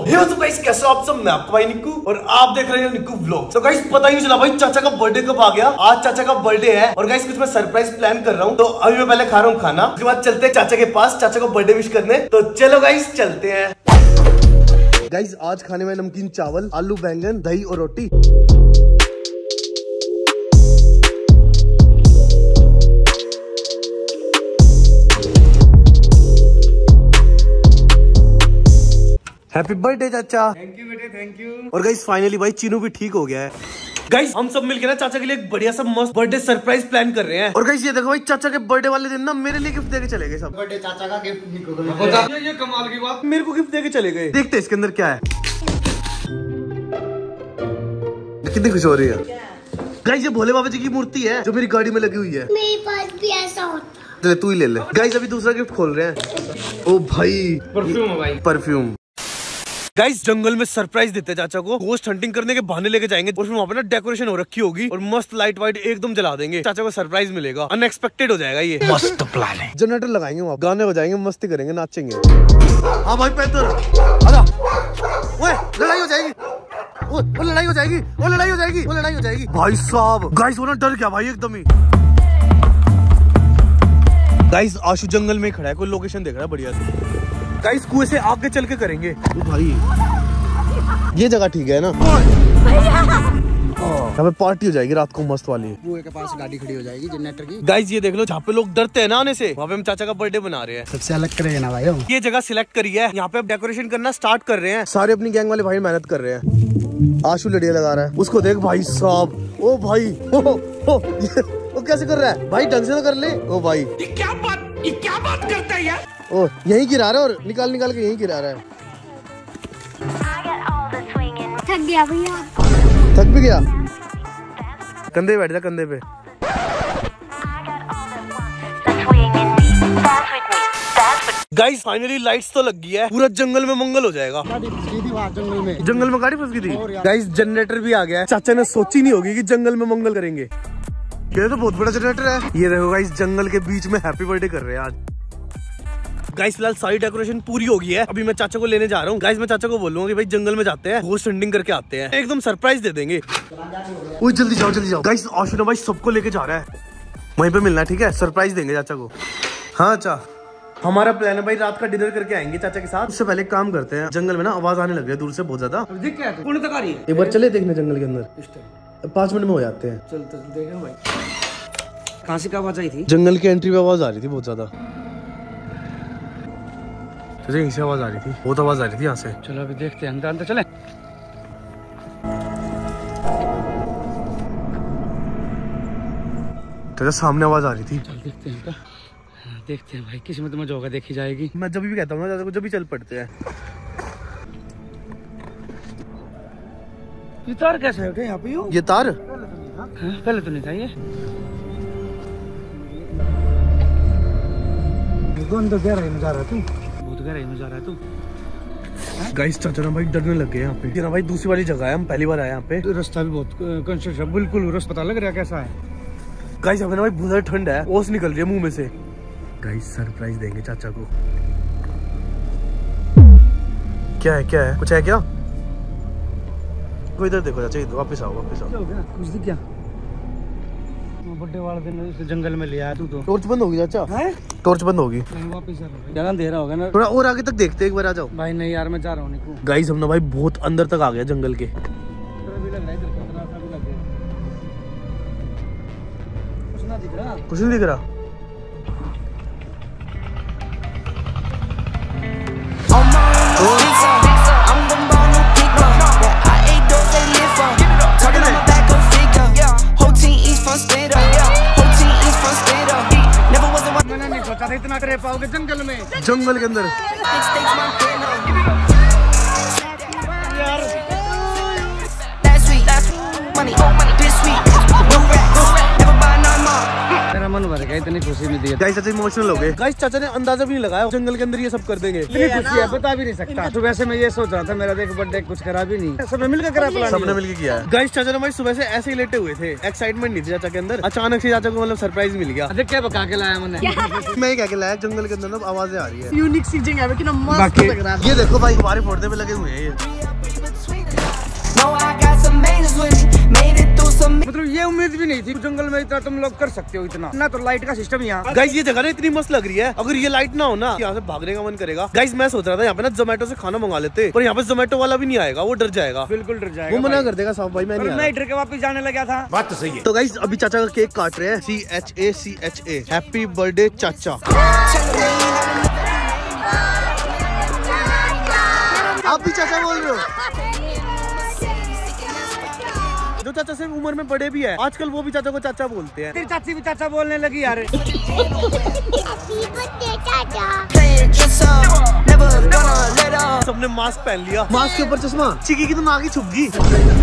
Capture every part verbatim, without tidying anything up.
हे तो गाइस कैसे हो आप सब, मैं आपका भाई निक्कू और आप देख रहे हो निक्कू व्लॉग। तो गाइस पता ही नहीं चला भाई चाचा का बर्थडे कब आ गया। आज चाचा का बर्थडे है और गाइस कुछ मैं सरप्राइज प्लान कर रहा हूँ। तो अभी मैं पहले खा रहा हूँ खाना, उसके बाद चलते हैं चाचा के पास चाचा को बर्थडे विश करने। तो चलो गाइस चलते हैं। गाइस आज खाने में नमकीन चावल, आलू बैंगन, दही और रोटी। हैप्पी बर्थडे चाचा। थैंक यू बेटे, थैंक यू। और गाइस फाइनली भाई चीनू भी ठीक हो गया है। गाइस हम सब मिलकर ना चाचा के लिए एक बढ़िया सा मस्त बर्थडे सरप्राइज प्लान कर रहे हैं। और गाइस ये देखो भाई चाचा के बर्थडे वाले दिन ना मेरे लिए गिफ्ट देके चले गए सब। बर्थडे चाचा का गिफ्ट निक्कू को मिला। ये, ये कमाल की बात, मेरे को गिफ्ट देके चले गए। देखते हैं इसके अंदर क्या है। कितनी खुश हो रही है गाइस। ये भोले बाबा जी की मूर्ति है जो मेरी गाड़ी में लगी हुई है। मेरे पास भी ऐसा होता। चले तू ही ले ले। गाइस अभी दूसरा गिफ्ट खोल रहे हैं। ओ भाई परफ्यूम है भाई, परफ्यूम। गाइस जंगल में सरप्राइज देते हैं चाचा को। गोस्ट हंटिंग करने के बहाने लेके जाएंगे और फिर वहाँ पे ना डेकोरेशन हो रखी होगी और मस्त लाइट वाइट एकदम जला देंगे। चाचा को सरप्राइज मिलेगा, अनएक्सपेक्टेड हो जाएगा ये। मस्त प्लान है। जनरेटर लगाएंगे वहाँ, गाने बजाएंगे, मस्ती करेंगे, नाचेंगे। हाँ भाई पैदल आजा। ओए लड़ाई हो जाएगी, वो, वो लड़ाई हो जाएगी, वो लड़ाई हो जाएगी, वो लड़ाई हो जाएगी। भाई साहब गाइस वो ना डर गया भाई एकदम ही। गाइस आशु जंगल में खड़ा है, कोई लोकेशन देख रहा है बढ़िया से। गाइस कुएं से आगे चल के करेंगे। ओ भाई ये जगह ठीक है ना, यहाँ पे पार्टी हो जाएगी रात को मस्त वाली। कुएं के पास गाड़ी खड़ी हो जाएगी जनरेटर की। गाइस ये देख लो, जहाँ पे लोग डरते हैं ना आने से, वहाँ पे हम चाचा का बर्थडे बना रहे हैं। सबसे अलग करेगा ना भाई। ये जगह सिलेक्ट करी है, यहाँ पे अब डेकोरेशन करना स्टार्ट कर रहे हैं। सारे अपनी गैंग वाले भाई मेहनत कर रहे हैं। आशु लड़िया लगा रहा है, उसको देख भाई साहब। ओ भाई ओ, ओ, वो कैसे कर रहा है भाई, ढंग से तो कर ले। ओ भाई ये क्या बात, ये क्या बात करता है यार। ओ यही गिरा रहा है और निकाल निकाल के यही गिरा रहा है। थक गया भैया। थक भी गया। कंधे बैठ जा, कंधे पे। गाइस फाइनली लाइट्स तो लग गई है, पूरा जंगल में मंगल हो जाएगा। जंगल में जंगल में गाड़ी फंस गई थी। गाइस जनरेटर भी आ गया है। चाचा ने सोची नहीं होगी कि जंगल में मंगल करेंगे। ये तो बहुत बड़ा जनरेटर है। ये देखो गाइस जंगल के बीच में हैप्पी बर्थडे कर रहे हैं आज। गाइस फिलहाल सारी डेकोरेशन पूरी हो गई है। अभी मैं चाचा को लेने जा रहा हूँ। गाइस मैं चाचा को बोलूंगा कि भाई जंगल में जाते हैं, घोस्ट हंटिंग करके आते हैं, एकदम सरप्राइज दे देंगे। ओए जल्दी जाओ जल्दी जाओ। गाइस आशु भाई सबको लेके जा रहा है, वहीं पे मिलना ठीक है, सरप्राइज देंगे चाचा को। हाँ चाचा हमारा प्लान है भाई रात का डिनर करके आएंगे चाचा के साथ। उससे पहले काम करते हैं, जंगल में ना आवाज आने लग गई है दूर से बहुत ज्यादा। दिख क्या है, कौन तक आ रही है। एक बार चले देखने जंगल के अंदर, पाँच मिनट में हो जाते हैं। चल चल देखें भाई। कहाँ से आवाज आई थी। जंगल की एंट्री पे आवाज आ रही थी बहुत ज्यादा। यहीं से आवाज आ रही थी, बहुत आवाज आ रही थी यहाँ से। चलो अभी देखते हैं, अंदर अंदर चले। तेरे सामने आवाज आ रही थी। चल देखते हैं क्या, देखते हैं भाई, किस्मत में जो होगा देखी जाएगी। मैं जब भी कहता हूँ ना जब भी चल पड़ते हैं। ये तार कैसे है यहाँ पे। ये तार हाँ, पहले तो नहीं था ये। अंदर गहराई में जा रहा है तू, बहुत गहराई में जा रहा है तू। गाइस चाचा ना भाई डरने लग गए यहाँ पे। ये ना भाई दूसरी वाली जगह है, हम पहली बार आए यहाँ पे। रास्ता भी बहुत कंस्ट्रक्शन, बिल्कुल रास्ता पता लग रहा है कैसा है। गाइस हमें ना भाई बहुत ठंड है, ओस निकल रही है मुंह में से। गाइस सरप्राइज देंगे चाचा को। क्या है क्या है, कुछ है क्या। कोई इधर देखो चाचा, वापस आओ वापस आओ। कुछ दिख गया। बर्थडे वाले दिन जंगल में लिया तू तो। टॉर्च बंद होगी चाचा, टॉर्च बंद होगी। वापस ज्यादा अंधेरा होगा ना, थोड़ा और आगे तक देखते एक बार, आ जाओ। भाई नहीं यार मैं जा रहा हूँ। गाइस हम ना भाई बहुत अंदर तक आ गया जंगल के। कुछ नहीं दिख रहा। मैंने नहीं सोचा था इतना कर पाओगे जंगल में, जंगल के अंदर। तेरा मन भर क्या इतनी खुशी मिली है। गाइस चाचा इमोशनल हो गए। गाइस चाचा ने अंदाजा भी नहीं लगाया जंगल के अंदर ये सब कर देंगे। इतनी खुशी है बता भी नहीं सकता। तो वैसे मैं ये सोच रहा था मेरा देख बर्थडे कुछ करा भी नहीं, सबने मिलकर करा प्लान। सबने मिलकर किया है। गाइस चाचा ने भाई सुबह से ऐसे ही लेटे हुए थे, एक्साइटमेंट नहीं थी चाचा के अंदर। अचानक से चाचा को मतलब सरप्राइज मिल गया। अरे क्या पका के लाया मैंने? मैं क्या लाया जंगल के अंदर आवाजें आ रही है। यूनिक सी जगह है कितना मस्त लग रहा है। ये देखो भाई हमारे फोड़ने में लगे हुए हैं ये। मतलब ये उम्मीद भी नहीं थी जंगल में इतना तुम लोग कर सकते हो इतना ना। तो लाइट का सिस्टम यहाँ। गाइस ये जगह ना इतनी मस्त लग रही है, अगर ये लाइट ना हो ना यहाँ से भागने का मन करेगा। गाइस मैं सोच रहा था यहाँ पे ना जोमेटो से खाना मंगा लेते, पर यहाँ पे जोमेटो वाला भी नहीं आएगा, वो डर जाएगा। बिल्कुल डर जाएगा, वो मना कर देगा साहब भाई मैं नहीं। मैं डर के वापस जाने लगा था। बात तो सही है। तो गाइस अभी चाचा का केक काट रहे हैं। C H A C H A happy birthday चाचा। आप भी चाचा बोल रहे हो? जो चाचा से उम्र में बड़े भी है आजकल वो भी चाचा को चाचा बोलते हैं। तेरी चाची भी चाचा बोलने लगी यार। सबने मास्क पहन लिया, मास्क के ऊपर चश्मा। चिकी की तो नाक ही छुप गई।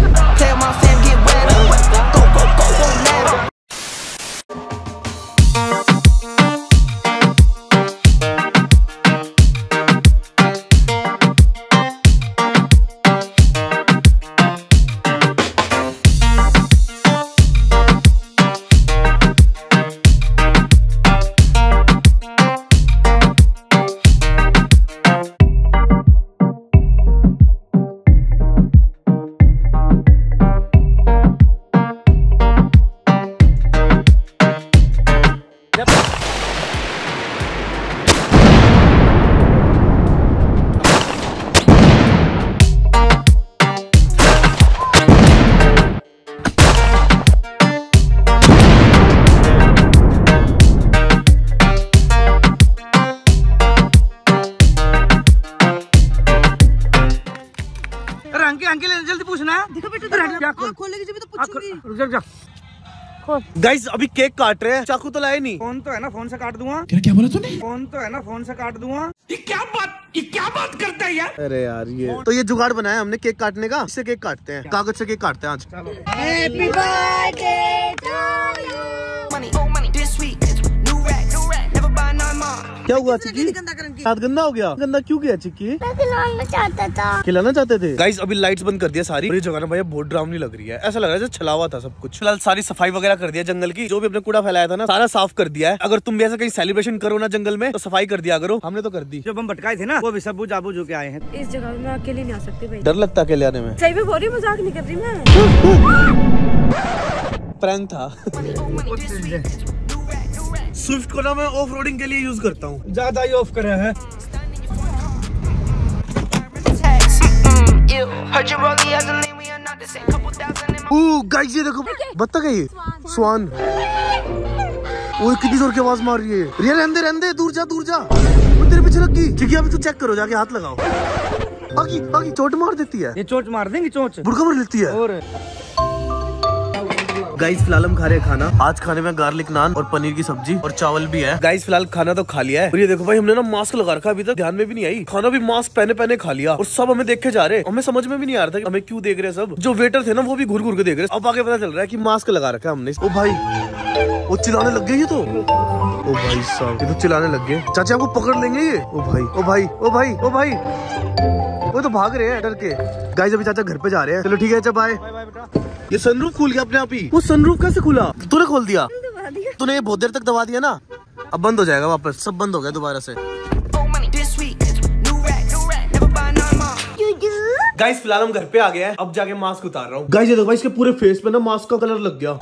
जल्दी पूछना। देखो बेटा क्या खोलेगी जब तो पूछूंगी। रुक जा। गाइस अभी केक काट रहे हैं, चाकू तो लाए नहीं। फोन तो है ना, फोन से काट दूंगा। क्या क्या बोला तूने? फोन तो है ना, फोन से काट दूंगा। ये क्या बात ये क्या बात करता है यार? अरे यार ये तो ये जुगाड़ बनाया हमने केक काटने का। इससे केक काटते हैं, कागज से केक काटते हैं आज। Happy birthday to you. क्या हुआ चिक्की? हाथ गंदा हो गया। गंदा क्यों किया चिक्की? मैं खिलाना चाहता था। खिलाना चाहते थे। गाइस अभी लाइट्स बंद कर दिया सारी। ये जगह ना भाई बहुत डरावनी लग रही है, ऐसा लग रहा है जैसे छलावा था सब कुछ। फिलहाल सारी सफाई वगैरह कर दिया जंगल की, जो भी अपने कूड़ा फैलाया था ना सारा साफ कर दिया है। अगर तुम भी ऐसा कहीं सेलिब्रेशन करो ना जंगल में तो सफाई कर दिया करो। हमने तो कर दी। जब हम भटकाए थे ना वो भी सब बुझा बुझ के आए हैं। इस जगह में अकेले नहीं आ सकते भाई। डर लगता अकेले आने में। सही में बोल रही, मजाक नहीं कर रही मैं। प्रैंक था। स्विफ्ट को ना मैं ऑफ रोडिंग के लिए यूज करता हूँ। ज्यादा ही ऑफ करा है। गाइस ये देखो बत्तख है, ये स्वान। वो कितनी जोर की आवाज मार रही है। रिया रहने रहने दूर जा दूर जा, वो तेरे पीछे लग गई। ठीक है अभी तू चेक करो, जाके हाथ लगाओ। आगी आगी चोट मार देती है। ये चोट मार देंगी, चोट बुड़का मार लेती है। और गाइस फिलहाल हम खा रहे हैं खाना। आज खाने में गार्लिक नान और पनीर की सब्जी और चावल भी है। गाइस फिलहाल खाना तो खा लिया है। और ये देखो भाई हमने ना मास्क लगा रखा, अभी तक ध्यान में भी नहीं आई। खाना भी मास्क पहने पहने खा लिया और सब हमें देख के जा रहे हैं। हमें समझ में भी नहीं आ रहा था कि हमें क्यों देख रहे हैं सब। जो वेटर थे ना वो भी घूर घूर के देख रहे हैं। अब आगे पता चल रहा है कि मास्क लगा रखा है हमने। ओ भाई वो चिल्लाने लग गए ये तो। ओ भाई साहब ये तो चिल्लाने लग गए। चाचा आपको पकड़ लेंगे ये। ओ भाई ओ भाई ओ भाई ओ भाई वो तो भाग रहे हैं डर के। गाइस अभी चाचा घर पे जा रहे हैं। चलो ठीक है, बाय बाय बेटा। ये सनरूफ खुल गया अपने आप ही। वो सनरूफ कैसे खुला? तूने खोल दिया? तूने ये बहुत देर तक दबा दिया ना, अब बंद हो जाएगा वापस। सब बंद हो गया दोबारा से। गाइस फिलहाल हम घर पे आ गए हैं, अब जाके मास्क उतार रहा हूँ। गाइस ये देखो भाई इसके पूरे फेस पे ना मास्क का कलर लग गया।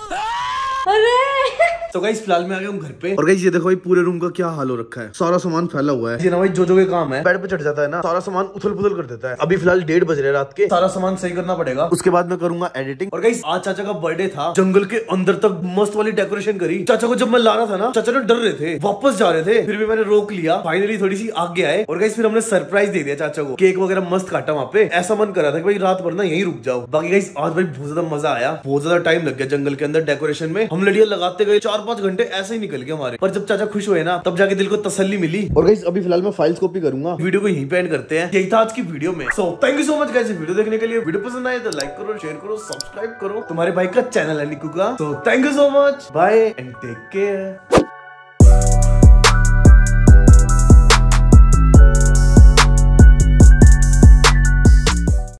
तो गाइस फिलहाल मैं आ गया हूँ घर पे। और गाइस ये देखो भाई पूरे रूम का क्या हाल हो रखा है, सारा सामान फैला हुआ है। ये ना भाई जो जो के काम है बेड पे चढ़ जाता है ना, सारा सामान उथल पुथल कर देता है। अभी फिलहाल डेढ़ बज रहे रात के, सारा सामान सही करना पड़ेगा, उसके बाद मैं करूंगा एडिटिंग। और गाइस आज चाचा का बर्थडे था, जंगल के अंदर तक मस्त वाली डेकोरेशन करी। चाचा को जब मैं ला रहा था ना, चाचा ने डर रहे थे, वापस जा रहे थे, फिर भी मैंने रोक लिया। फाइनली थोड़ी सी आगे आए और गाइस फिर हमने सरप्राइज दे दिया चाचा को। केक वगैरह मस्त काटा वहाँ पे। ऐसा मन कर रहा था कि भाई रात भर ना यहीं रुक जाओ। बाकी गाइस आज भाई बहुत ज्यादा मजा आया, बहुत ज्यादा टाइम लग गया जंगल के अंदर डेकोरेशन में। हम लड़ियां लगाते गए, चार पांच घंटे ऐसे ही निकल गए हमारे। पर जब चाचा खुश हुए ना तब जाके दिल को तसल्ली मिली। और गाइस अभी फिलहाल मैं फाइल्स कॉपी करूंगा, वीडियो को यहीं पे एंड करते हैं। यही था आज की वीडियो में। So thank you so much guys video देखने के लिए। वीडियो पसंद आए तो लाइक करो, शेयर करो, सब्सक्राइब करो। तुम्हारे भाई का चैनल है निकू का। So thank you so much, bye and take care.